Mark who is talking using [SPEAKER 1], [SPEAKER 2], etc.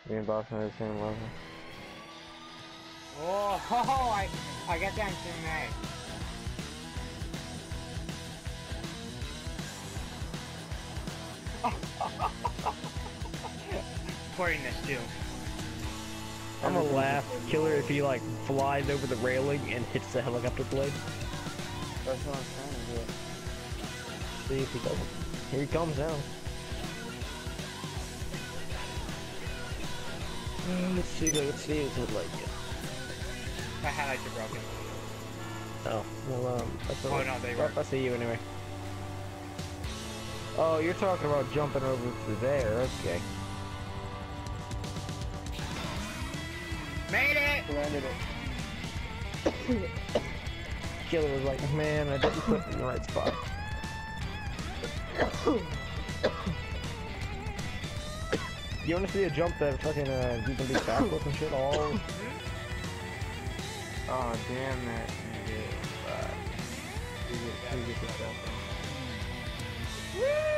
[SPEAKER 1] Me and Boston are the same level.
[SPEAKER 2] Oh, I got down to May. Pouring this too.
[SPEAKER 3] I'm gonna laugh, killer, if he like flies over the railing and hits the helicopter blade.
[SPEAKER 1] That's what I'm trying to do.
[SPEAKER 3] See if he doesn't. Here he comes now. Let's see his headlight yet.
[SPEAKER 2] My highlights are broken.
[SPEAKER 3] Oh, well, that's
[SPEAKER 2] Oh no, they were.
[SPEAKER 3] I see you anyway. Oh, you're talking about jumping over to there, okay.
[SPEAKER 2] Made it!
[SPEAKER 1] Landed it.
[SPEAKER 3] Killer was like, man, I didn't put it in the right spot. You wanna see a jump that fucking, you can do backflip and shit all?
[SPEAKER 1] Oh, damn it. You get this up.
[SPEAKER 2] Woo!